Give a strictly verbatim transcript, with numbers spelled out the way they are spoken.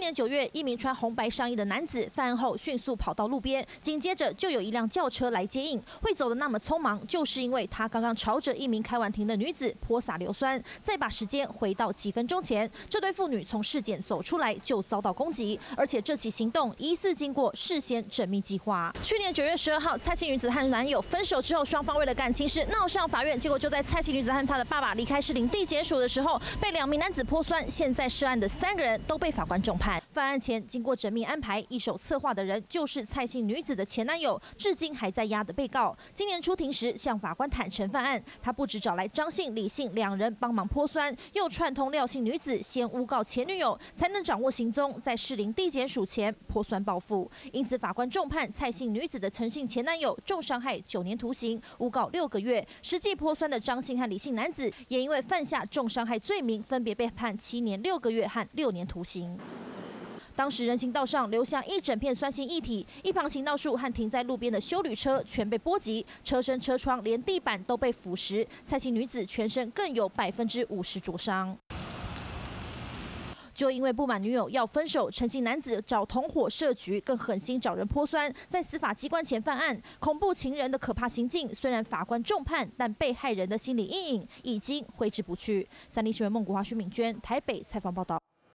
年九月，一名穿红白上衣的男子犯案后迅速跑到路边，紧接着就有一辆轿车来接应。会走的那么匆忙，就是因为他刚刚朝着一名开完庭的女子泼洒硫酸。再把时间回到几分钟前，这对父女从事件走出来就遭到攻击，而且这起行动疑似经过事先缜密计划。去年九月十二号，蔡姓女子和男友分手之后，双方为了感情事闹上法院，结果就在蔡姓女子和她的爸爸离开士林地检署的时候，被两名男子泼酸。现在涉案的三个人都被法官重判。犯案前经过缜密安排，一手策划的人就是蔡姓女子的前男友，至今还在押的被告。今年出庭时向法官坦诚犯案，他不只找来张姓、李姓两人帮忙泼酸，又串通廖姓女子先诬告前女友，才能掌握行踪，在士林地检署前泼酸报复。因此，法官重判蔡姓女子的陈姓前男友重伤害九年徒刑，诬告六个月。实际泼酸的张姓和李姓男子也因为犯下重伤害罪名，分别被判七年六个月和六年徒刑。当时人行道上留下一整片酸性液体，一旁行道树和停在路边的休旅车全被波及，车身、车窗连地板都被腐蚀。蔡姓女子全身更有百分之五十灼伤。就因为不满女友要分手，陈姓男子找同伙设局，更狠心找人泼酸，在司法机关前犯案。恐怖情人的可怕行径，虽然法官重判，但被害人的心理阴影已经挥之不去。三立新闻孟国华、徐敏娟台北采访报道。